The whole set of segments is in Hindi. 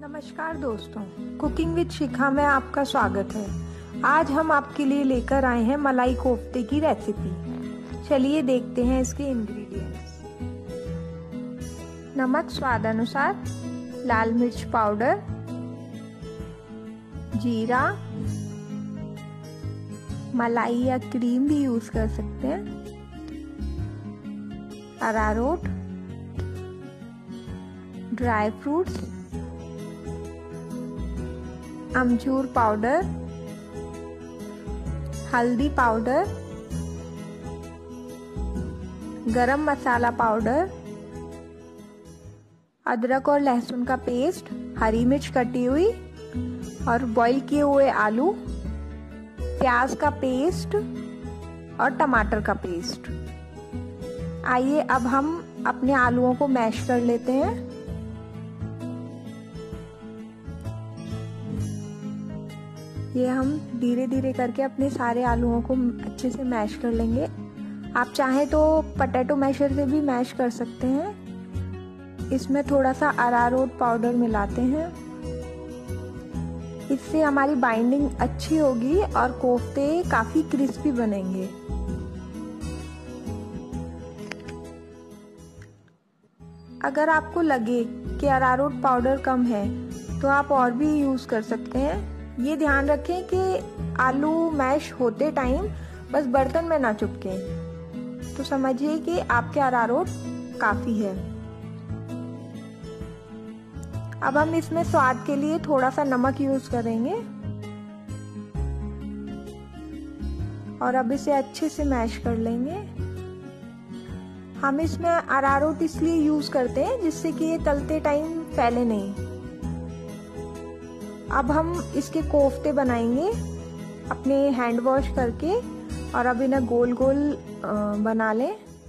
नमस्कार दोस्तों, कुकिंग विद शिखा में आपका स्वागत है। आज हम आपके लिए लेकर आए हैं मलाई कोफ्ते की रेसिपी। चलिए देखते हैं इसके इंग्रेडिएंट्स। नमक स्वाद अनुसार, लाल मिर्च पाउडर, जीरा, मलाई या क्रीम भी यूज कर सकते हैं, अरारोट, ड्राई फ्रूट्स, अमचूर पाउडर, हल्दी पाउडर, गरम मसाला पाउडर, अदरक और लहसुन का पेस्ट, हरी मिर्च कटी हुई और बॉईल किए हुए आलू, प्याज का पेस्ट और टमाटर का पेस्ट। आइए अब हम अपने आलूओं को मैश कर लेते हैं। ये हम धीरे धीरे करके अपने सारे आलूओं को अच्छे से मैश कर लेंगे। आप चाहें तो पोटैटो मैशर से भी मैश कर सकते हैं। इसमें थोड़ा सा अरारोट पाउडर मिलाते हैं, इससे हमारी बाइंडिंग अच्छी होगी और कोफ्ते काफी क्रिस्पी बनेंगे। अगर आपको लगे कि अरारोट पाउडर कम है तो आप और भी यूज कर सकते हैं। ये ध्यान रखें कि आलू मैश होते टाइम बस बर्तन में ना चिपके, तो समझिए कि आपके अरारोट काफी है। अब हम इसमें स्वाद के लिए थोड़ा सा नमक यूज करेंगे और अब इसे अच्छे से मैश कर लेंगे। हम इसमें अरारोट इसलिए यूज करते हैं जिससे कि ये तलते टाइम फैले नहीं। अब हम इसके कोफ्ते बनाएंगे अपने हैंड वॉश करके, और अब इन्हें गोल गोल बना लें।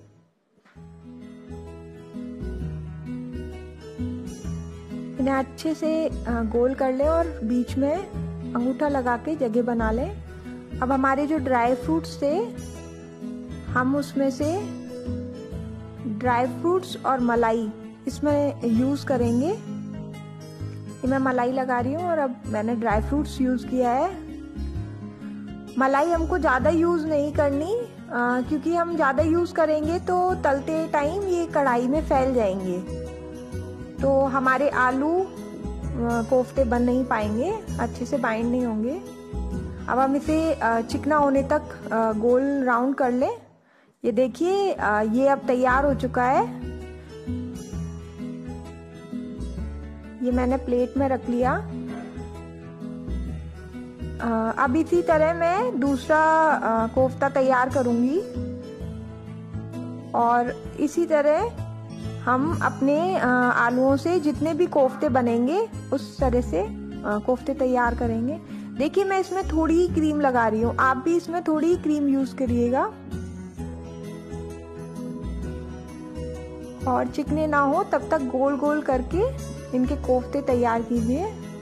इन्हें अच्छे से गोल कर लें और बीच में अंगूठा लगा के जगह बना लें। अब हमारे जो ड्राई फ्रूट्स थे, हम उसमें से ड्राई फ्रूट्स और मलाई इसमें यूज करेंगे। मैं मलाई लगा रही हूँ और अब मैंने ड्राई फ्रूट्स यूज किया है। मलाई हमको ज्यादा यूज नहीं करनी, क्योंकि हम ज्यादा यूज करेंगे तो तलते टाइम ये कढ़ाई में फैल जाएंगे, तो हमारे आलू कोफ्ते बन नहीं पाएंगे, अच्छे से बाइंड नहीं होंगे। अब हम इसे चिकना होने तक गोल राउंड कर लें। ये देखिए, ये अब तैयार हो चुका है। ये मैंने प्लेट में रख लिया। अब इसी तरह मैं दूसरा कोफ्ता तैयार करूंगी और इसी तरह हम अपने आलूओं से जितने भी कोफ्ते बनेंगे उस तरह से कोफ्ते तैयार करेंगे। देखिए, मैं इसमें थोड़ी ही क्रीम लगा रही हूँ, आप भी इसमें थोड़ी ही क्रीम यूज करिएगा और चिकने ना हो तब तक गोल गोल करके इनके कोफ्ते तैयार कीजिए।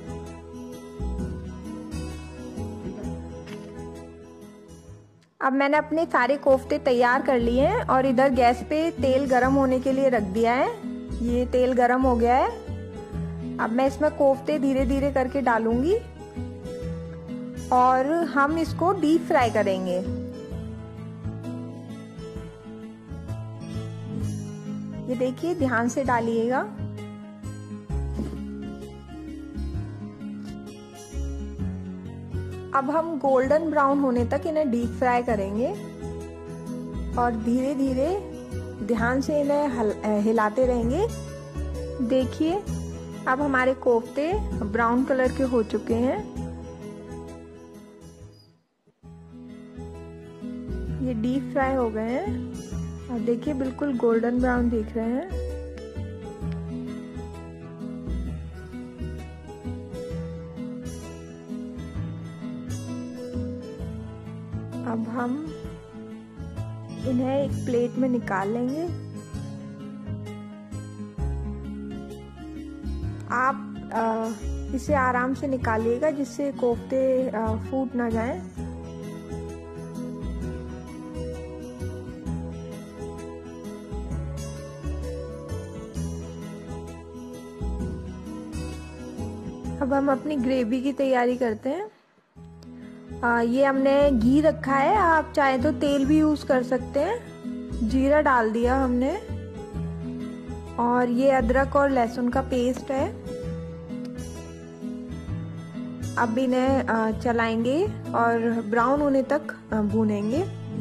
अब मैंने अपने सारे कोफ्ते तैयार कर लिए हैं और इधर गैस पे तेल गरम होने के लिए रख दिया है। ये तेल गरम हो गया है। अब मैं इसमें कोफ्ते धीरे धीरे करके डालूंगी और हम इसको डीप फ्राई करेंगे। ये देखिए, ध्यान से डालिएगा। अब हम गोल्डन ब्राउन होने तक इन्हें डीप फ्राई करेंगे और धीरे धीरे ध्यान से इन्हें हिलाते रहेंगे। देखिए, अब हमारे कोफ्ते ब्राउन कलर के हो चुके हैं। ये डीप फ्राई हो गए हैं और देखिए बिल्कुल गोल्डन ब्राउन दिख रहे हैं। अब हम इन्हें एक प्लेट में निकाल लेंगे। आप इसे आराम से निकालिएगा जिससे कोफ्ते फूट ना जाएं। अब हम अपनी ग्रेवी की तैयारी करते हैं। ये हमने घी रखा है, आप चाहे तो तेल भी यूज कर सकते हैं। जीरा डाल दिया हमने, और ये अदरक और लहसुन का पेस्ट है। अब इन्हें चलाएंगे और ब्राउन होने तक भूनेंगे।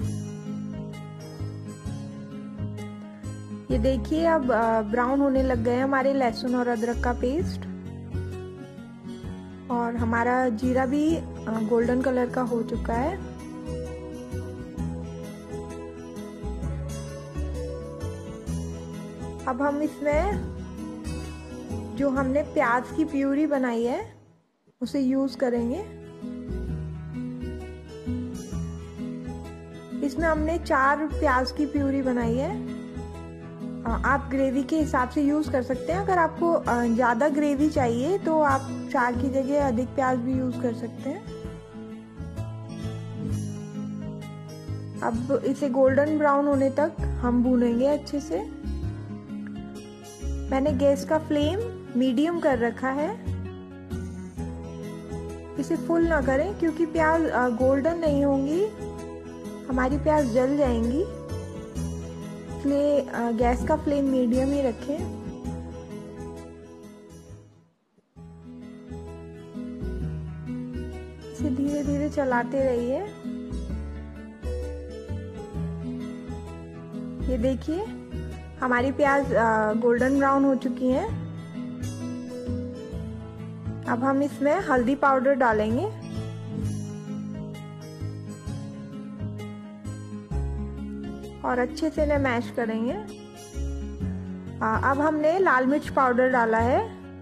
ये देखिए अब ब्राउन होने लग गए हमारे लहसुन और अदरक का पेस्ट, और हमारा जीरा भी गोल्डन कलर का हो चुका है। अब हम इसमें जो हमने प्याज की प्यूरी बनाई है उसे यूज करेंगे। इसमें हमने 4 प्याज की प्यूरी बनाई है। आप ग्रेवी के हिसाब से यूज कर सकते हैं। अगर आपको ज्यादा ग्रेवी चाहिए तो आप 4 की जगह अधिक प्याज भी यूज कर सकते हैं। अब इसे गोल्डन ब्राउन होने तक हम भूनेंगे अच्छे से। मैंने गैस का फ्लेम मीडियम कर रखा है। इसे फुल ना करें क्योंकि प्याज गोल्डन नहीं होंगी, हमारी प्याज जल जाएंगी, इसलिए गैस का फ्लेम मीडियम ही रखें। इसे धीरे धीरे चलाते रहिए। ये देखिए हमारी प्याज गोल्डन ब्राउन हो चुकी हैं। अब हम इसमें हल्दी पाउडर डालेंगे। और अच्छे से इन्हें मैश करेंगे। अब हमने लाल मिर्च पाउडर डाला है।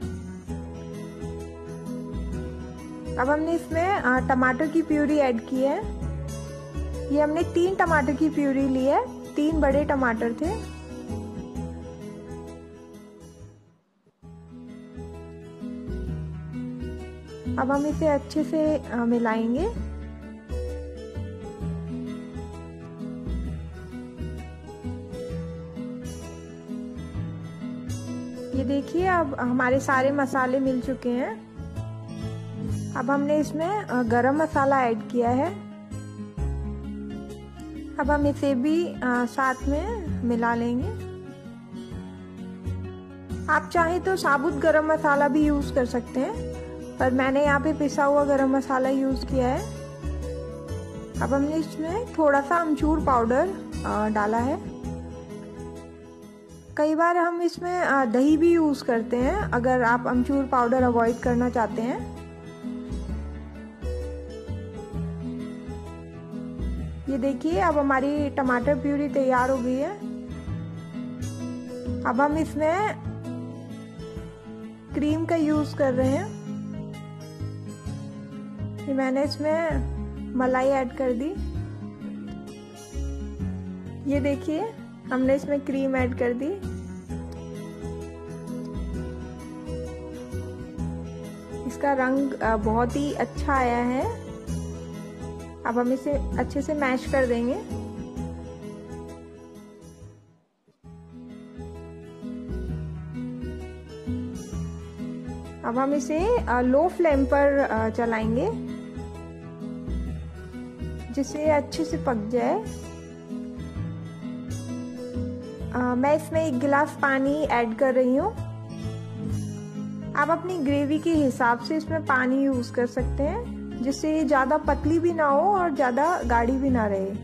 अब हमने इसमें टमाटर की प्यूरी ऐड की है। ये हमने 3 टमाटर की प्यूरी ली है, 3 बड़े टमाटर थे। अब हम इसे अच्छे से मिलाएंगे। ये देखिए अब हमारे सारे मसाले मिल चुके हैं। अब हमने इसमें गरम मसाला ऐड किया है। अब हम इसे भी साथ में मिला लेंगे। आप चाहें तो साबुत गरम मसाला भी यूज कर सकते हैं, पर मैंने यहाँ पे पिसा हुआ गरम मसाला यूज किया है। अब हमने इसमें थोड़ा सा अमचूर पाउडर डाला है। कई बार हम इसमें दही भी यूज करते हैं अगर आप अमचूर पाउडर अवॉइड करना चाहते हैं। ये देखिए अब हमारी टमाटर प्यूरी तैयार हो गई है। अब हम इसमें क्रीम का यूज कर रहे हैं। ये मैंने इसमें मलाई ऐड कर दी। ये देखिए हमने इसमें क्रीम ऐड कर दी। इसका रंग बहुत ही अच्छा आया है। अब हम इसे अच्छे से मैश कर देंगे। अब हम इसे लो फ्लेम पर चलाएंगे जिससे अच्छे से पक जाए। मैं इसमें 1 गिलास पानी ऐड कर रही हूँ। आप अपनी ग्रेवी के हिसाब से इसमें पानी यूज कर सकते हैं, जिससे ये ज्यादा पतली भी ना हो और ज्यादा गाढ़ी भी ना रहे।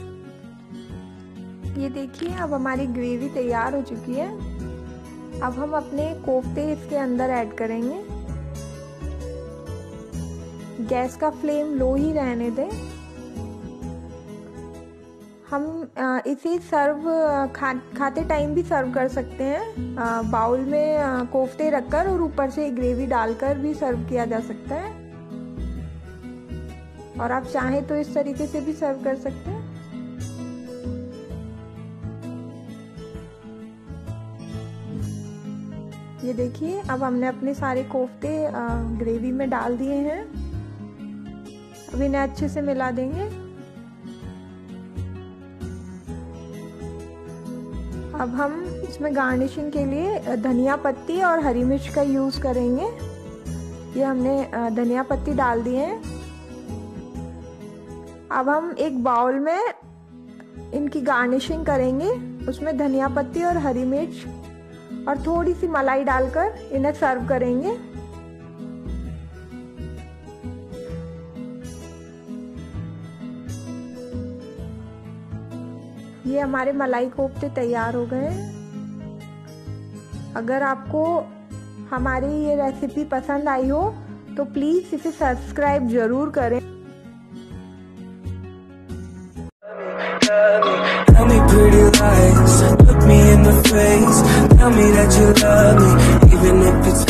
ये देखिए अब हमारी ग्रेवी तैयार हो चुकी है। अब हम अपने कोफ्ते इसके अंदर ऐड करेंगे। गैस का फ्लेम लो ही रहने दें। हम इसे खाते टाइम भी सर्व कर सकते हैं। बाउल में कोफ्ते रखकर और ऊपर से ग्रेवी डालकर भी सर्व किया जा सकता है, और आप चाहें तो इस तरीके से भी सर्व कर सकते हैं। ये देखिए अब हमने अपने सारे कोफ्ते ग्रेवी में डाल दिए हैं। अब इन्हें अच्छे से मिला देंगे। अब हम इसमें गार्निशिंग के लिए धनिया पत्ती और हरी मिर्च का यूज करेंगे। ये हमने धनिया पत्ती डाल दिए हैं। अब हम एक बाउल में इनकी गार्निशिंग करेंगे, उसमें धनिया पत्ती और हरी मिर्च और थोड़ी सी मलाई डालकर इन्हें सर्व करेंगे। ये हमारे मलाई कोफ्ते तैयार हो गए हैं। अगर आपको हमारी ये रेसिपी पसंद आई हो तो प्लीज इसे सब्सक्राइब जरूर करें। Tell me pretty lies, look me in the face, tell me that you love me, even if it's